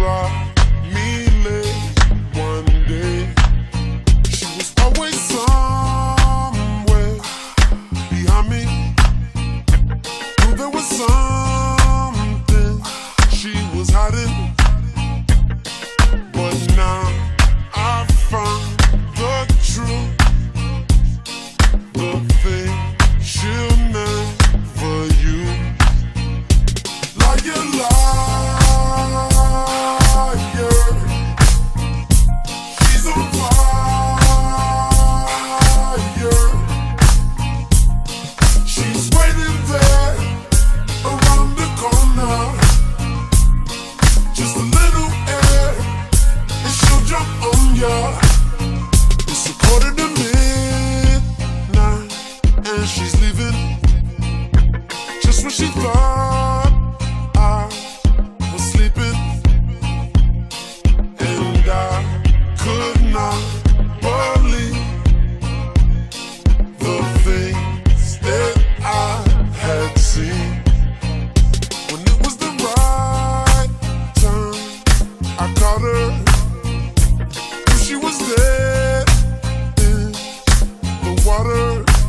brought me late one day. She was always somewhere behind me. Knew there was something she was hiding, but now I found the truth. The thing she'll never use. Liar, liar, she's on fire. She's waiting there around the corner. Just a little air and she'll jump on ya. It's a quarter to midnight and she's leaving just when she thought I was sleeping. And I could not believe the things that I had seen. When it was the right time, I caught her. If she was dead in the water,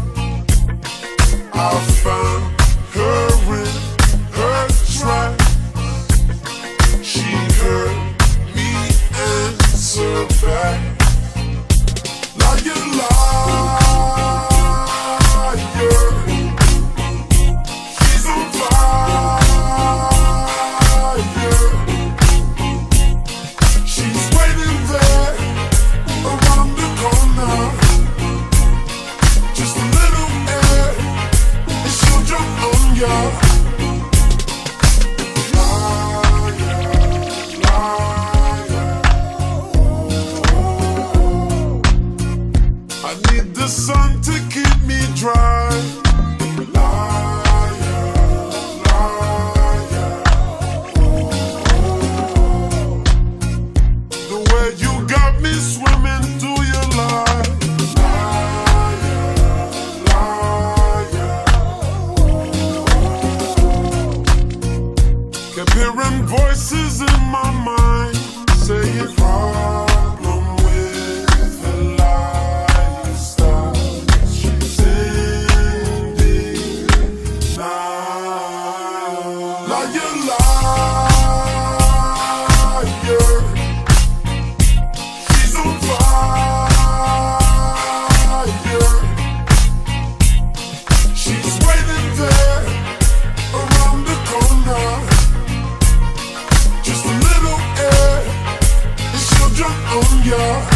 I found her in her tracks. She heard me answer back. Liar, liar, she's on fire. She's waiting there around the corner. Just a little air and she'll jump on ya. I need the sun to keep me dry. Liar, liar. The way you got me swimming through your life. Liar, liar. Kept hearing voices in my mind saying problem with her lifestyle. She's ending now. Liar, liar, she's on fire. She's waiting there around the corner. Just a little air and she'll jump on ya.